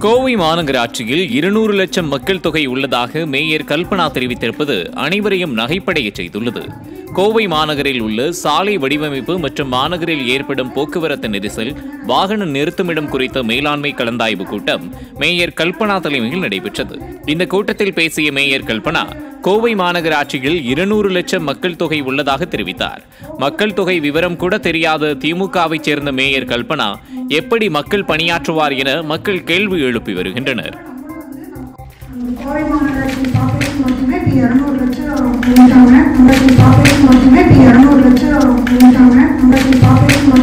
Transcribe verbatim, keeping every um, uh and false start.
கோவை மாநகராட்சியில் இருநூறு லட்சம் மக்கள் தொகை உள்ளதாக மேயர் கல்பனா தெரிவித்திருப்பது அனைவரையும் நகைப்படைய செய்துள்ளது. கோவை மாநகரில் உள்ள சாலை வடிவமைப்பு மற்றும் மாநகரில் ஏற்படும் போக்குவரத்து நெரிசல், வாகன நிறுத்துமிடம் குறித்த மேலாண்மை கலந்தாய்வு கூட்டம் மேயர் கல்பனா தலைமையில் நடைபெற்றது. இந்த கூட்டத்தில் பேசிய மேயர் கல்பனா, கோவை மாநகராட்சியில் இருநூறு லட்சம் மக்கள் தொகை உள்ளதாக தெரிவித்தார். மக்கள் தொகை விவரம் கூட தெரியாத திமுகவை சேர்ந்த மேயர் கல்பனா எப்படி மக்கள் பணியாற்றுவார் என மக்கள் கேள்வி எழுப்பி வருகின்றனர். கோவை மாநகராட்சி பாப்புலேஷன் மட்டுமே இப்போ இரநூறு லட்சம் இருந்தாங்க. நம்ம பாப்புலேஷன் மட்டுமே இப்போ இரநூறு லட்சம் இருந்தாங்க. நம்ம பாப்புலேஷன்